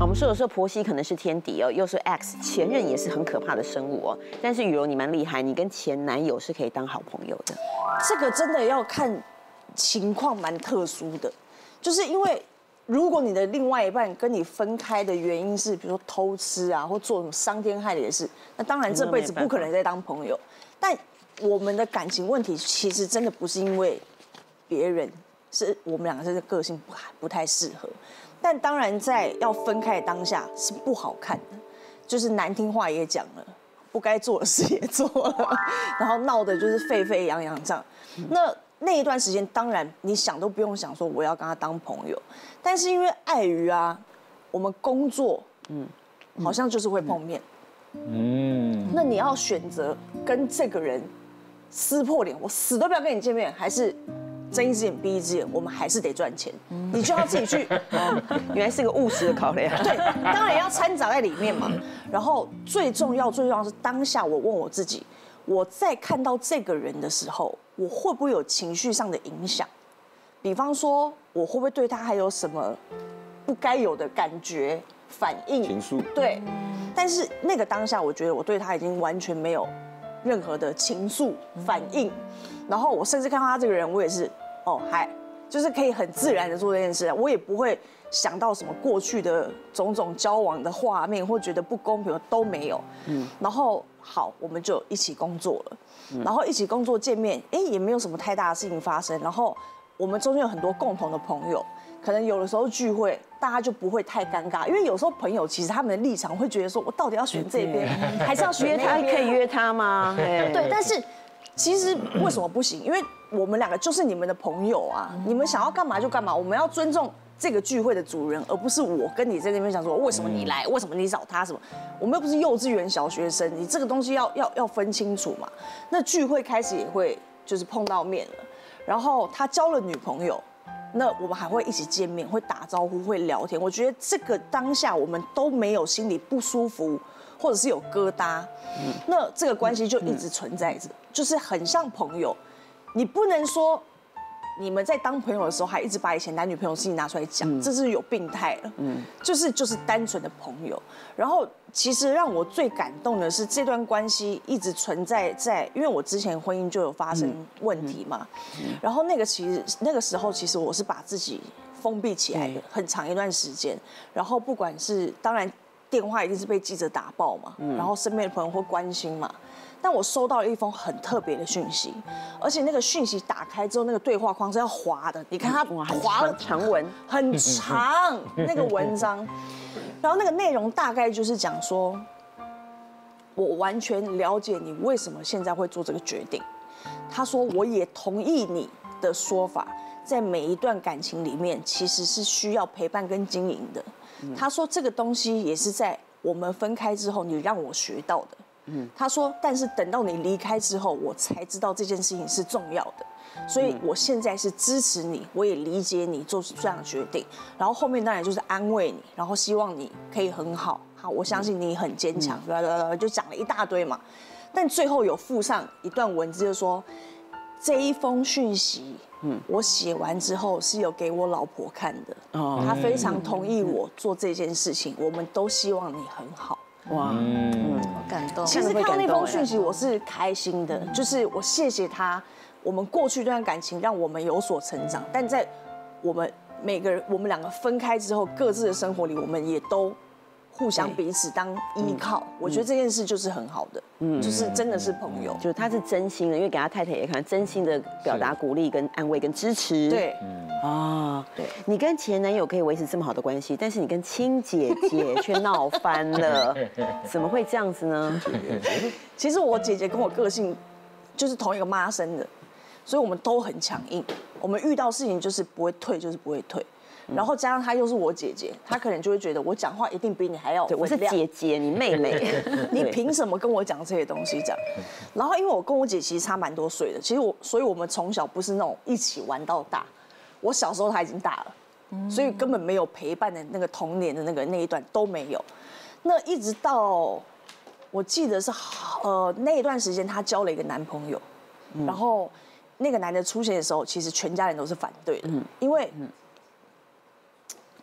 我们说有时候婆媳可能是天敌哦，又是 X 前任也是很可怕的生物哦。但是雨柔你蛮厉害，你跟前男友是可以当好朋友的。 这个真的要看情况，蛮特殊的，就是因为如果你的另外一半跟你分开的原因是，比如说偷吃啊，或做什么伤天害理的事，那当然这辈子不可能再当朋友。但我们的感情问题其实真的不是因为别人，是我们两个真的个性不太适合。但当然在要分开的当下是不好看的，就是难听话也讲了，不该做的事也做了，然后闹得就是沸沸扬扬这样。那一段时间，当然你想都不用想说我要跟他当朋友，但是因为碍于啊，我们工作，好像就是会碰面，那你要选择跟这个人撕破脸，我死都不要跟你见面，还是睁一只眼闭一只眼，我们还是得赚钱，你就要自己去。 原来是个务实的考量。 对，当然要掺杂在里面嘛。然后最重要是当下我问我自己，我在看到这个人的时候，我会不会有情绪上的影响？比方说，我会不会对他还有什么不该有的感觉、反应、 情愫？ 对。但是那个当下，我觉得我对他已经完全没有任何的情愫反应。然后我甚至看到他这个人，我也是嗨，就是可以很自然的做这件事，我也不会想到什么过去的种种交往的画面，或觉得不公平都没有。然后好，我们就一起工作了，然后一起工作见面，也没有什么太大的事情发生。然后我们中间有很多共同的朋友，可能有的时候聚会大家就不会太尴尬，因为有时候朋友其实他们的立场会觉得说，我到底要选这边，还是要选那边？ 可以约他吗？ 对，但是其实为什么不行？因为我们两个就是你们的朋友啊，你们想要干嘛就干嘛，我们要尊重这个聚会的主人，而不是我跟你在那边想说为什么你来，为什么你找他什么，我们又不是幼稚园小学生，你这个东西要分清楚嘛。那聚会开始也会就是碰到面了，然后他交了女朋友，那我们还会一起见面，会打招呼，会聊天。我觉得这个当下我们都没有心里不舒服，或者是有疙瘩，那这个关系就一直存在着，就是很像朋友。你不能说你们在当朋友的时候还一直把以前男女朋友的事情拿出来讲，这是有病态了。就是单纯的朋友。然后其实让我最感动的是这段关系一直存在在，因为我之前婚姻就有发生问题嘛，然后那个时候其实我是把自己封闭起来的很长一段时间，然后不管是当然电话一定是被记者打爆嘛，然后身边的朋友会关心嘛。但我收到了一封很特别的讯息，而且那个讯息打开之后，那个对话框是要滑的，你看它滑了长文， 很长那个文章，然后那个内容大概就是讲说，我完全了解你为什么现在会做这个决定。他说我也同意你的说法，在每一段感情里面其实是需要陪伴跟经营的。他说这个东西也是在我们分开之后你让我学到的。他说，但是等到你离开之后，我才知道这件事情是重要的，所以我现在是支持你，我也理解你做出这样的决定。然后后面当然就是安慰你，然后希望你可以很好，我相信你很坚强，就讲了一大堆嘛。但最后有附上一段文字，就是说这一封讯息，我写完之后是有给我老婆看的，她非常同意我做这件事情，我们都希望你很好。哇， 好感动。 其实看到那封讯息，我是开心的，就是我谢谢他，我们过去这段感情让我们有所成长，但在我们两个分开之后，各自的生活里，我们也都互相彼此当依靠。我觉得这件事就是很好的，就是真的是朋友， 就是他是真心的，因为给他太太也看真心的表达鼓励、跟安慰、跟支持。 对， 对，你跟前男友可以维持这么好的关系，但是你跟亲姐姐却闹翻了，怎么会这样子呢？ 其实我姐姐跟我个性就是同一个妈生的，所以我们都很强硬，我们遇到事情就是不会退，就是不会退。然后加上她又是我姐姐，她可能就会觉得我讲话一定比你还要分量。 我是姐姐，你妹妹， 你凭什么跟我讲这些东西？这样。然后因为我跟我姐其实差蛮多岁的，其实所以我们从小不是那种一起玩到大。我小时候她已经大了，所以根本没有陪伴的那个童年的那一段都没有。那一直到我记得是那一段时间，她交了一个男朋友，然后那个男的出现的时候，其实全家人都是反对的，因为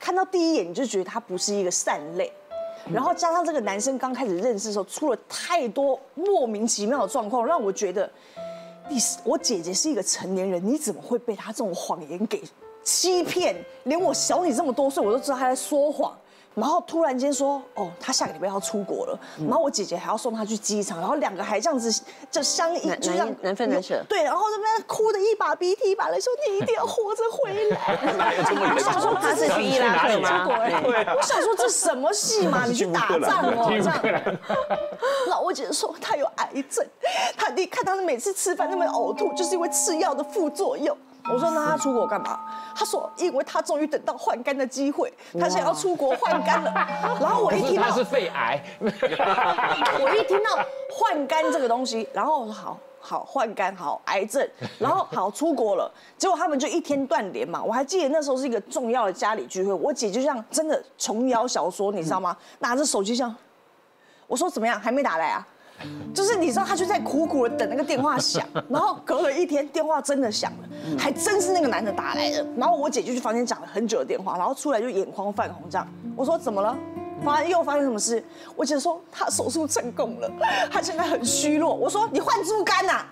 看到第一眼你就觉得他不是一个善类，然后加上这个男生刚开始认识的时候出了太多莫名其妙的状况，让我觉得，我姐姐是一个成年人，你怎么会被他这种谎言给欺骗？连我小你这么多岁，我都知道他在说谎。然后突然间说，哦，他下个礼拜要出国了，然后我姐姐还要送他去机场，然后两个还这样子就相依，就这样难分难舍。 对，然后那边哭的一把鼻涕一把泪，说你一定要活着回来。 我想说他是去伊拉克吗？ 我想说这什么戏嘛？你去打仗哦，这样。然后我姐姐说他有癌症，你看他每次吃饭那么呕吐，就是因为吃药的副作用。我说那他出国干嘛？他说因为他终于等到换肝的机会，他想要出国换肝了。然后我一听到他是肺癌， 我一听到换肝这个东西，然后我说好换肝好癌症，然后好出国了，结果他们就一天断联嘛。我还记得那时候是一个重要的家里聚会，我姐就像真的琼瑶小说，你知道吗？拿着手机这样，我说怎么样还没打来啊？就是你知道，他就在苦苦的等那个电话响，然后隔了一天，电话真的响了，还真是那个男的打来的。然后我姐就去房间讲了很久的电话，然后出来就眼眶泛红这样。我说怎么了？又发生什么事？我姐说她手术成功了，她现在很虚弱。我说你换猪肝呐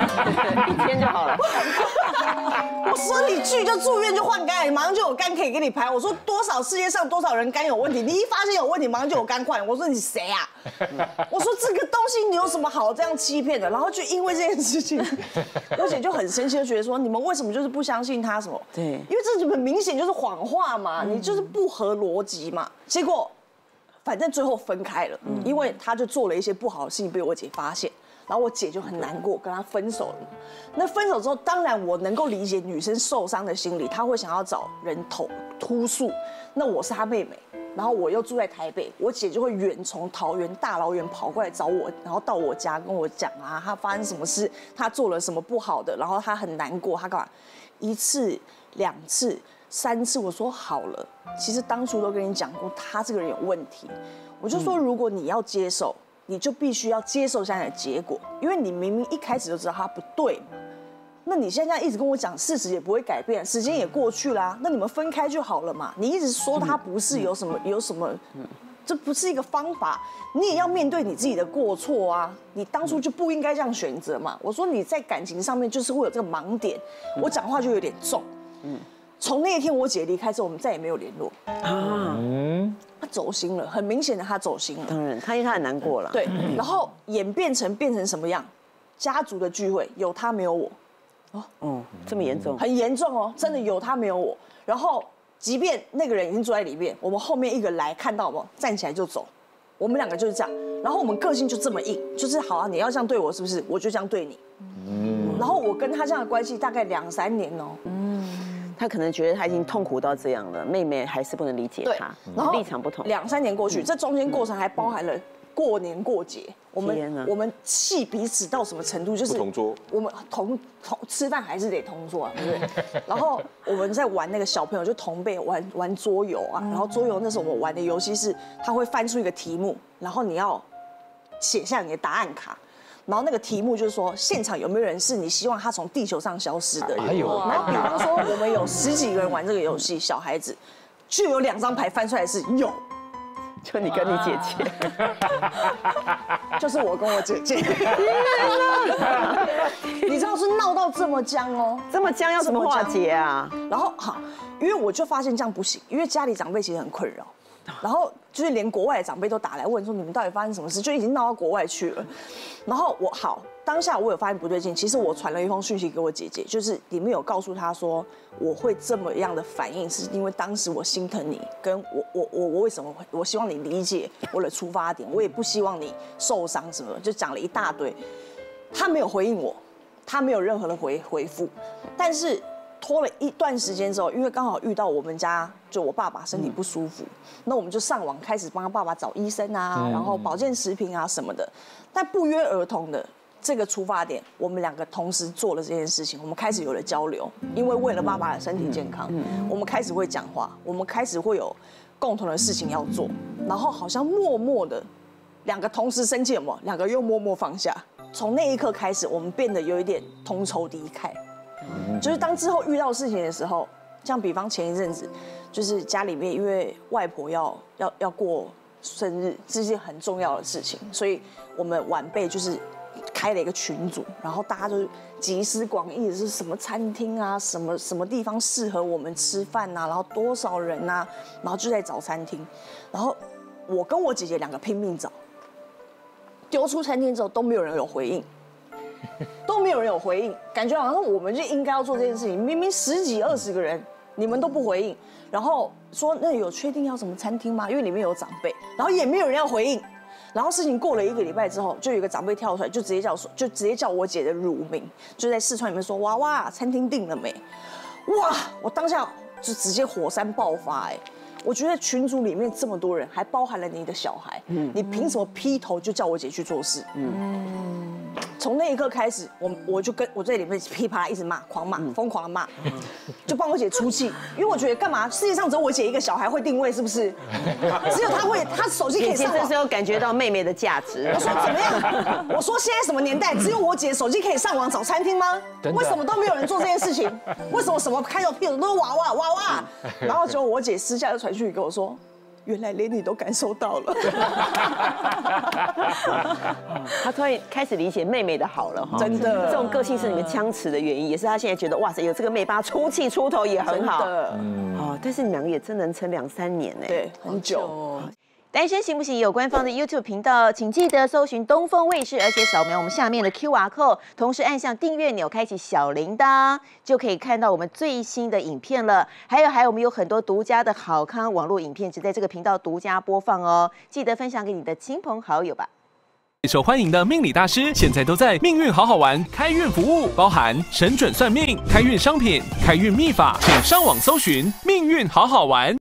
，1天就好了。 我说你去就住院就换肝，你马上就有肝可以给你排。我说世界上多少人肝有问题，你一发现有问题马上就有肝换。我说你谁啊？我说这个东西你有什么好这样欺骗的？然后就因为这件事情，我姐就很生气，就觉得说你们为什么就是不相信他什么？ 对， 因为这很明显就是谎话嘛，你就是不合逻辑嘛。结果。反正最后分开了，因为他就做了一些不好的事情被我姐发现，然后我姐就很难过，跟他分手了。那分手之后，当然我能够理解女生受伤的心理，她会想要找人突诉。那我是她妹妹，然后我又住在台北，我姐就会远从桃园大老远跑过来找我，然后到我家跟我讲啊，她发生什么事，她做了什么不好的，然后她很难过，她干嘛？1次、2次。3次，我说好了，其实当初都跟你讲过，他这个人有问题。我就说，如果你要接受，你就必须要接受现在的结果，因为你明明一开始就知道他不对嘛。那你现在一直跟我讲事实也不会改变，时间也过去啦，那你们分开就好了嘛。你一直说他不是有什么，这不是一个方法，你也要面对你自己的过错啊。你当初就不应该这样选择嘛。我说你在感情上面就是会有这个盲点，我讲话就有点重，从那一天我姐离开之后，我们再也没有联络啊。他走心了，很明显的他走心了。 当然，因为他很难过了。 对，然后演变成什么样？家族的聚会有他没有我。 哦，这么严重？ 很严重哦，真的有他没有我。然后，即便那个人已经坐在里面，我们后面一个来看到吗？站起来就走。我们2个就是这样。然后我们个性就这么硬，就是好啊，你要这样对我是不是？我就这样对你。然后我跟他这样的关系大概2、3年哦。 他可能觉得他已经痛苦到这样了，妹妹还是不能理解他， 然后立场不同。 2、3年过去，这中间过程还包含了过年过节，我们气彼此到什么程度？就是不同桌， 我们同吃饭还是得同桌啊，对不对？然后我们在玩那个小朋友就同辈玩桌游啊，然后桌游那时候我们玩的游戏是，他会翻出一个题目，然后你要写下你的答案卡。然后那个题目就是说，现场有没有人是你希望他从地球上消失的人？然后比方说，我们有10几个人玩这个游戏，小孩子，就有2张牌翻出来是有， 就你跟你姐姐， 就是我跟我姐姐。你知道是闹到这么僵哦， 这么僵要怎么化解啊？ 然后好，因为我就发现这样不行，因为家里长辈其实很困扰。然后就是连国外的长辈都打来问说你们到底发生什么事，就已经闹到国外去了。然后当下我有发现不对劲，其实我传了一封讯息给我姐姐，就是里面有告诉她说我会这么样的反应，是因为当时我心疼你，跟我为什么会，我希望你理解我的出发点，我也不希望你受伤什么的，就讲了一大堆。她没有回应我，她没有任何的回复，但是。拖了一段时间之后，因为刚好遇到我们家就我爸爸身体不舒服，那我们就上网开始帮他爸爸找医生啊，然后保健食品啊什么的。但不约而同的这个出发点，我们2个同时做了这件事情，我们开始有了交流，因为为了爸爸的身体健康，我们开始会讲话，我们开始会有共同的事情要做，然后好像默默的2个同时生气，有没有？2个又默默放下。从那一刻开始，我们变得有一点同仇敌忾。就是当之后遇到事情的时候，像比方前一阵子， 就是家里面因为外婆要过生日，这是件很重要的事情，所以我们晚辈就是开了一个群组，然后大家就是集思广益，是什么餐厅啊，什么地方适合我们吃饭啊，然后多少人啊，然后就在找餐厅，然后我跟我姐姐2个拼命找，丢出餐厅之后都没有人有回应。都没有人有回应，感觉好像我们就应该要做这件事情。明明10几20个人，你们都不回应，然后说那有确定要什么餐厅吗？因为里面有长辈，然后也没有人要回应。然后事情过了1个礼拜之后，就有一个长辈跳出来，就直接叫我姐的乳名，就在视窗里面说：“娃娃，餐厅定了没？”哇！我当下就直接火山爆发哎！我觉得群组里面这么多人，还包含了你的小孩，你凭什么劈头就叫我姐去做事？从那一刻开始，我就跟我在里面噼啪一直骂，狂骂，疯狂的骂，就帮我姐出气，因为我觉得干嘛？世界上只有我姐一个小孩会定位，是不是？只有她会，她手机可以上网。 姐姐这时候感觉到妹妹的价值。 我说怎么样？我说现在什么年代，只有我姐手机可以上网找餐厅吗？为什么都没有人做这件事情？为什么什么开头屁股都是娃娃娃娃？然后结果我姐私下就传讯息跟我说。原来连你都感受到了， 他突然开始理解妹妹的好了哈， 真的， 这种个性是你们相持的原因，也是他现在觉得哇塞，有这个妹帮出气出头也很好，哦，但是你们2个也真能撑2、3年呢， 对，很久。 单身行不行？有官方的 YouTube 频道，请记得搜寻东风卫视，而且扫描我们下面的 QR code， 同时按下订阅钮，开启小铃铛，就可以看到我们最新的影片了。还有，我们有很多独家的好康网络影片，只在这个频道独家播放哦，记得分享给你的亲朋好友吧。 受欢迎的命理大师，现在都在命运好好玩开运服务，包含神准算命、开运商品、开运秘法，请上网搜寻命运好好玩。